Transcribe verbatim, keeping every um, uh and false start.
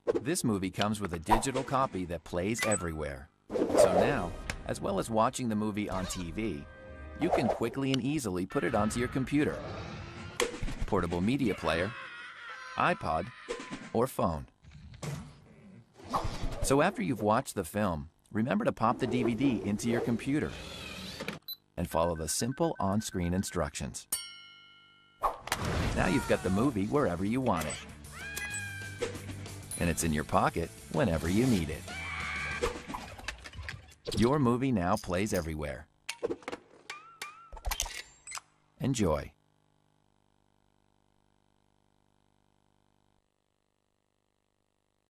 This movie comes with a digital copy that plays everywhere. So now, as well as watching the movie on T V, you can quickly and easily put it onto your computer, portable media player, iPod, or phone. So after you've watched the film, remember to pop the D V D into your computer and follow the simple on-screen instructions. Now you've got the movie wherever you want it. And it's in your pocket whenever you need it. Your movie now plays everywhere. Enjoy.